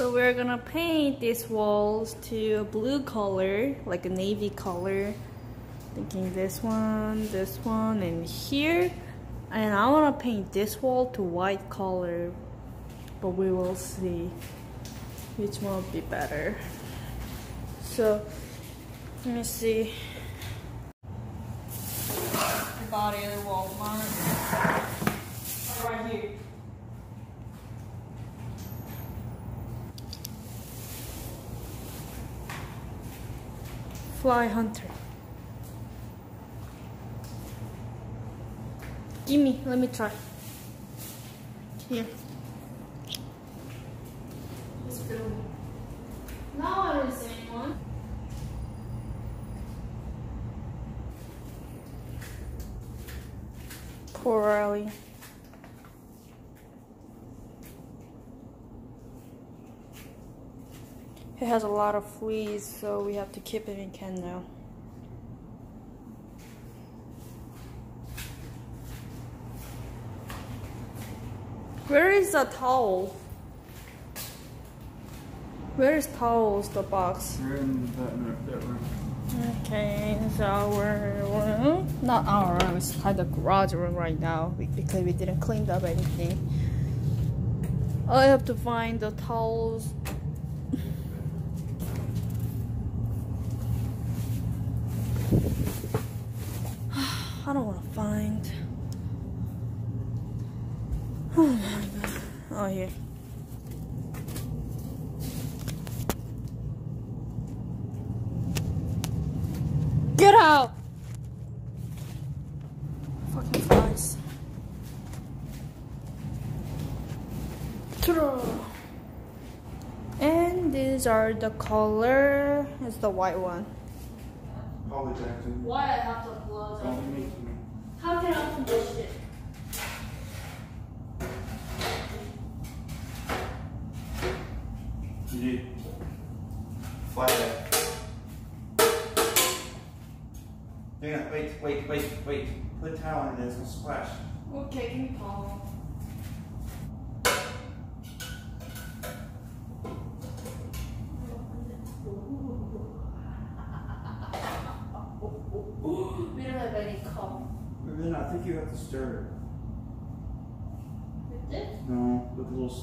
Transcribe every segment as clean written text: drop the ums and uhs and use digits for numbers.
So we're gonna paint these walls to a blue color, like a navy color. Thinking this one, and here. And I wanna paint this wall to white color, but we will see which one will be better. So, let me see. I got it at Walmart. Right here. Fly Hunter. Gimme, let me try. Here. It's filming. Now I don't see anyone. Poor Riley. It has a lot of fleas, so we have to keep it in can now. Where is the towel? Where is towels, the box? We're in that room. Okay, it's our room. Not our room, it's kind of garage room right now because we didn't clean up anything. I have to find the towels. I don't want to find. Oh my god. Oh, here. Get out! Fucking flies. And these are the color. It's the white one. Holly Jackson. Why I have to close it? How can I finish it? You need flat that. Dana, wait. Put a towel on it, it's gonna splash. Okay, give me Paul. We don't have any cup. Then I think you have to stir it. With this? No, with a little.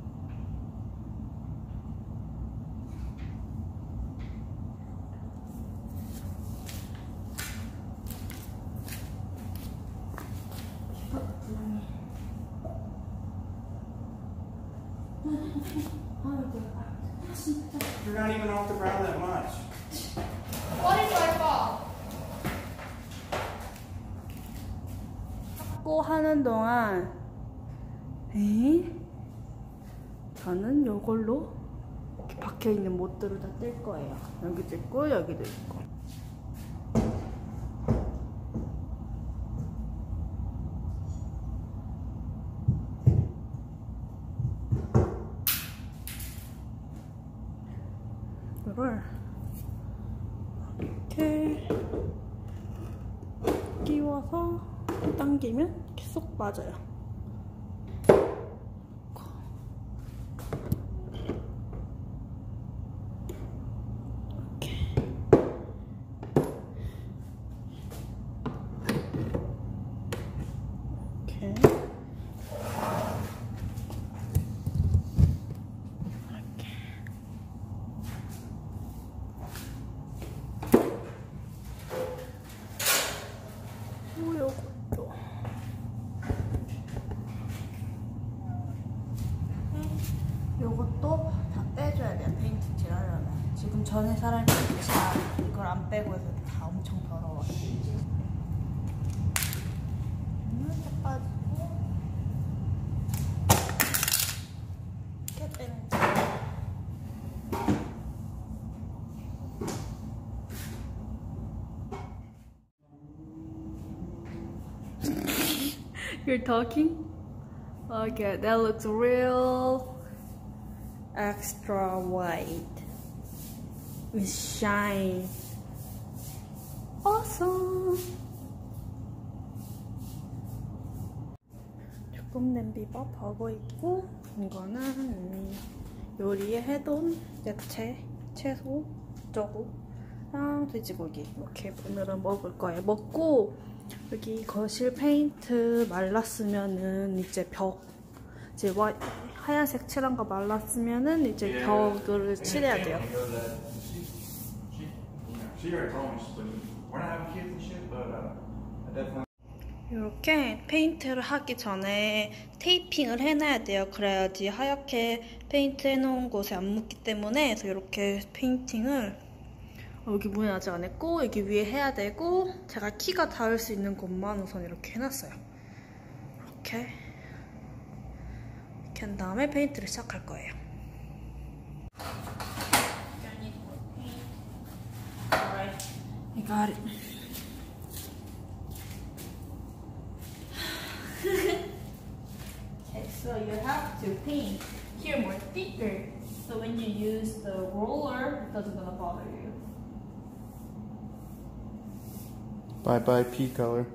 You're not even off the ground that much. What is my fault? 닦고 하는 동안 저는 이걸로 이렇게 박혀있는 못들을 다 뗄 거예요. 여기도 있고 여기도 있고. 이걸 이렇게 끼워서 당기면 이렇게 쏙 맞아요. 이렇게. 이렇게. 요것도 요것도 다 빼줘야 돼요. 페인트 칠하려면. 지금 전에 사람이 이걸 안 빼고 해서 다 엄청 더러워요. 이렇게 빠지고 이렇게 빼면 돼요. You're talking? Okay, that looks real extra white with shine. Awesome. 조금 냄비밥 하고 있고 이거는 이미 요리에 해둔 야채, 채소, 저거랑 돼지고기 이렇게 오늘은 먹을 거예요. 먹고 여기 거실 페인트 말랐으면은 이제 벽 이제 하얀색 칠한 거 말랐으면은 이제 벽을 칠해야 돼요. 이렇게 페인트를 하기 전에 테이핑을 해놔야 돼요. 그래야지 하얗게 페인트 해놓은 곳에 안 묻기 때문에. 그래서 이렇게 페인팅을 여기 문에 아직 안 했고 여기 위에 해야 되고, 제가 키가 닿을 수 있는 곳만 우선 이렇게 해놨어요. 이렇게 한 다음에 페인트를 시작할 거예요. I got it. Okay, so you have to paint here more thicker, so when you use the roller, it doesn't gonna bother you. Bye bye pea color.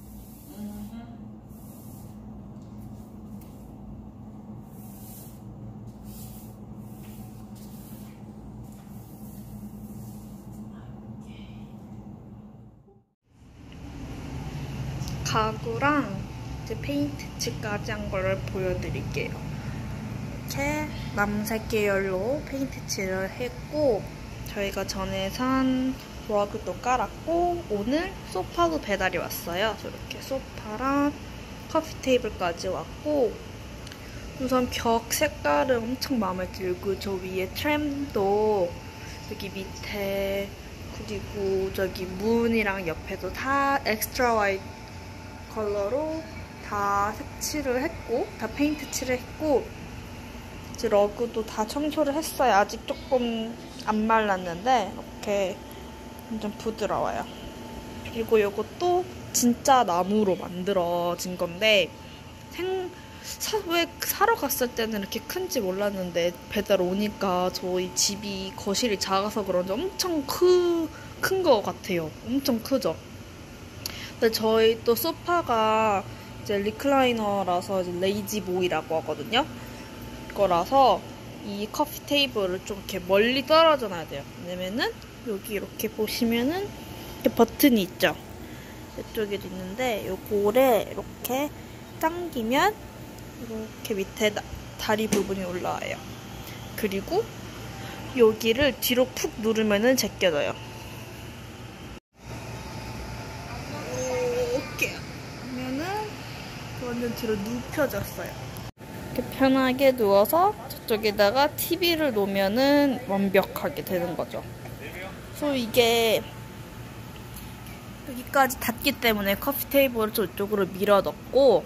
가구랑 이제 페인트 칠까지 한 거를 보여드릴게요. 이렇게 남색 계열로 페인트 칠을 했고, 저희가 전에 산 러그도 깔았고, 오늘 소파도 배달이 왔어요. 이렇게 소파랑 커피 테이블까지 왔고, 우선 벽 색깔은 엄청 마음에 들고, 저 위에 트램도 여기 밑에, 그리고 저기 문이랑 옆에도 다 엑스트라 화이트 컬러로 다 색칠을 했고, 다 페인트 칠을 했고, 이제 러그도 다 청소를 했어요. 아직 조금 안 말랐는데 이렇게 완전 부드러워요. 그리고 이것도 진짜 나무로 만들어진 건데, 왜 사러 갔을 때는 이렇게 큰지 몰랐는데 배달 오니까 저희 집이 거실이 작아서 그런지 엄청 큰 거 같아요. 엄청 크죠? 근데 저희 또 소파가 이제 리클라이너라서 이제 레이지보이라고 하거든요. 거라서 이 커피 테이블을 좀 이렇게 멀리 떨어져 놔야 돼요. 왜냐면은 여기 이렇게 보시면은 이렇게 버튼이 있죠. 이쪽에도 있는데 요거를 이렇게 당기면 이렇게 밑에 다리 부분이 올라와요. 그리고 여기를 뒤로 푹 누르면은 제껴져요. 이렇게 하면은 완전 뒤로 눕혀졌어요. 이렇게 편하게 누워서 저쪽에다가 TV를 놓으면은 완벽하게 되는 거죠. 그래서 이게 여기까지 닿기 때문에 커피 테이블을 저쪽으로 밀어 넣고,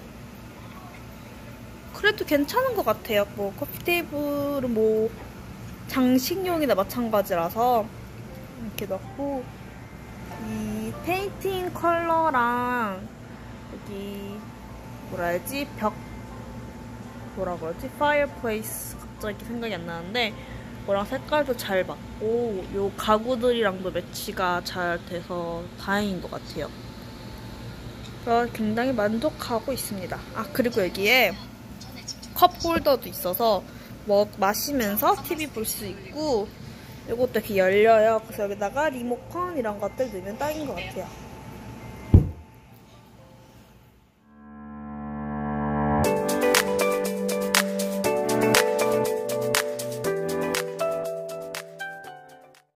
그래도 괜찮은 것 같아요. 뭐 커피 테이블은 뭐 장식용이나 마찬가지라서 이렇게 넣고, 이 페인팅 컬러랑 여기 뭐라 해야지, 벽 뭐라 그러지? 파이어플레이스 갑자기 생각이 안 나는데, 그거랑 색깔도 잘 맞고 요 가구들이랑도 매치가 잘 돼서 다행인 것 같아요. 그래서 굉장히 만족하고 있습니다. 아, 그리고 여기에 컵 홀더도 있어서 마시면서 TV 볼 수 있고, 이것도 이렇게 열려요. 그래서 여기다가 리모컨 이런 것들 넣으면 딱인 것 같아요.